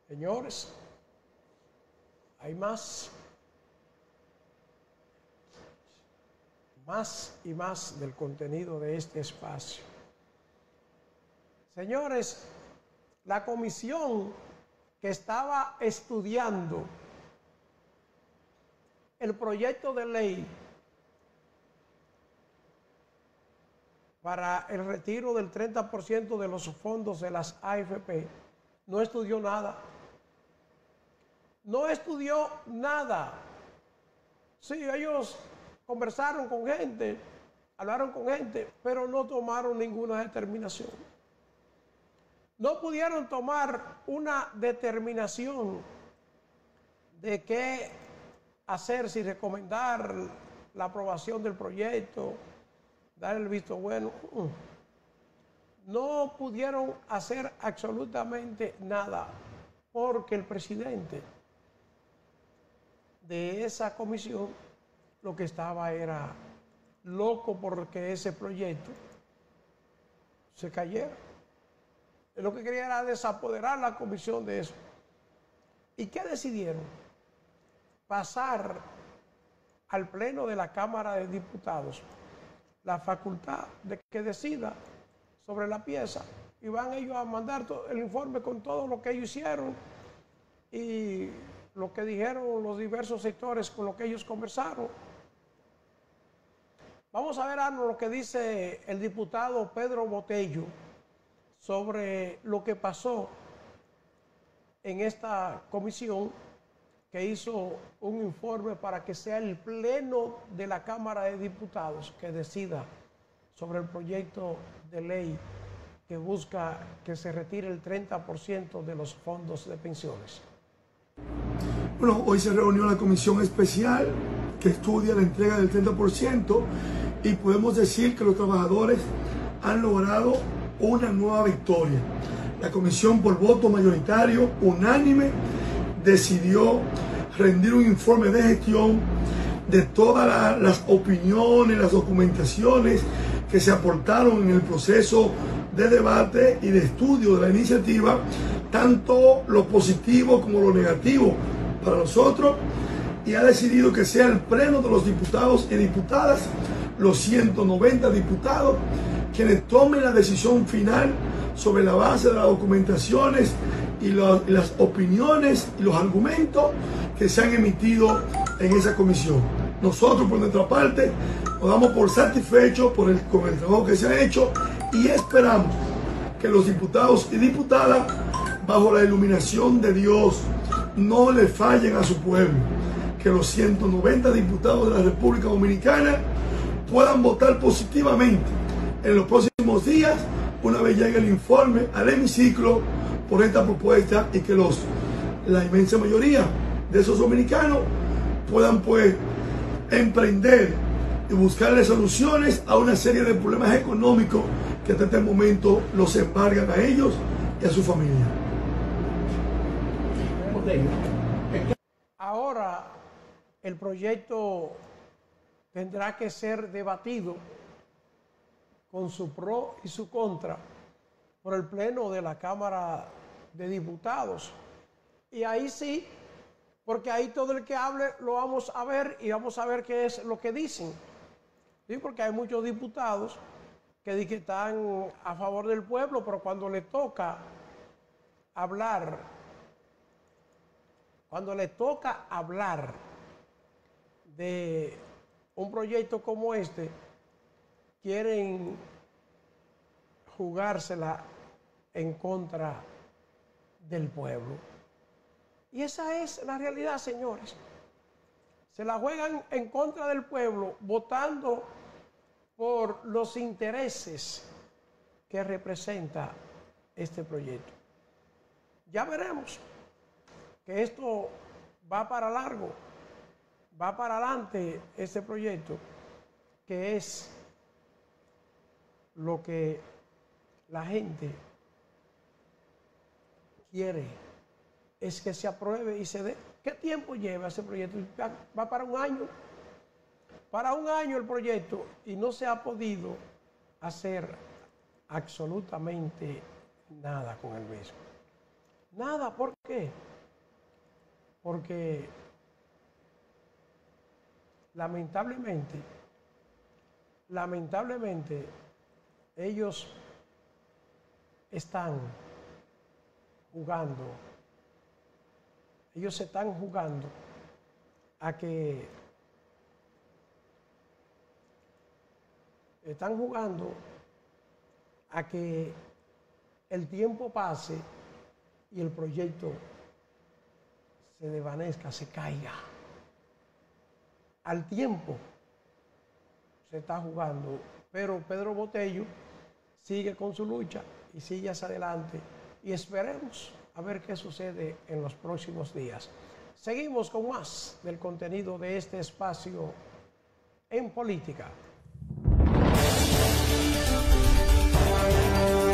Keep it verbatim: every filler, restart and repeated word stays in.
Señores, hay más, más y más del contenido de este espacio. Señores, la comisión que estaba estudiando el proyecto de ley para el retiro del treinta por ciento de los fondos de las A F P, no estudió nada. No estudió nada. Sí, ellos conversaron con gente, hablaron con gente, pero no tomaron ninguna determinación. No pudieron tomar una determinación de qué hacer, si recomendar la aprobación del proyecto, dar el visto bueno. No pudieron hacer absolutamente nada porque el presidente de esa comisión lo que estaba era loco porque ese proyecto se cayera. Él lo que quería era desapoderar la comisión de eso. ¿Y qué decidieron? Pasar al Pleno de la Cámara de Diputados la facultad de que decida sobre la pieza, y van ellos a mandar todo el informe con todo lo que ellos hicieron y lo que dijeron los diversos sectores con lo que ellos conversaron. Vamos a ver ahora lo que dice el diputado Pedro Botello sobre lo que pasó en esta comisión que hizo un informe para que sea el Pleno de la Cámara de Diputados que decida sobre el proyecto de ley que busca que se retire el treinta por ciento de los fondos de pensiones. Bueno, hoy se reunió la comisión especial que estudia la entrega del treinta por ciento y podemos decir que los trabajadores han logrado una nueva victoria. La comisión, por voto mayoritario unánime, decidió rendir un informe de gestión de todas la, las opiniones, las documentaciones que se aportaron en el proceso de debate y de estudio de la iniciativa, tanto lo positivo como lo negativo para nosotros, y ha decidido que sea el pleno de los diputados y diputadas, los ciento noventa diputados, quienes tomen la decisión final sobre la base de las documentaciones y, lo, y las opiniones y los argumentos que se han emitido en esa comisión. Nosotros, por nuestra parte, nos damos por satisfechos por el, con el trabajo que se ha hecho y esperamos que los diputados y diputadas, bajo la iluminación de Dios, no le fallen a su pueblo, que los ciento noventa diputados de la República Dominicana puedan votar positivamente en los próximos días, una vez llegue el informe al hemiciclo por esta propuesta, y que los, la inmensa mayoría de esos dominicanos puedan pues emprender y buscarle soluciones a una serie de problemas económicos que hasta este momento los embargan a ellos y a su familia. Ahora el proyecto tendrá que ser debatido con su pro y su contra por el Pleno de la Cámara de Diputados. Y ahí sí, porque ahí todo el que hable lo vamos a ver y vamos a ver qué es lo que dicen. ¿Sí? Porque hay muchos diputados que, que están a favor del pueblo, pero cuando le toca hablar, cuando le toca hablar de un proyecto como este, quieren jugársela en contra del pueblo. Y esa es la realidad, señores. Se la juegan en contra del pueblo, votando por los intereses que representa este proyecto. Ya veremos que esto va para largo, va para adelante este proyecto, que es lo que la gente quiere, es que se apruebe y se dé. ¿Qué tiempo lleva ese proyecto? Va para un año, para un año el proyecto, y no se ha podido hacer absolutamente nada con el mismo. Nada, ¿por qué? Porque lamentablemente, lamentablemente, ellos están jugando, ellos se están jugando a que están jugando a que el tiempo pase y el proyecto se desvanezca, se caiga. Al tiempo se está jugando, pero Pedro Botello sigue con su lucha y sigue hacia adelante y esperemos a ver qué sucede en los próximos días. Seguimos con más del contenido de este espacio en política.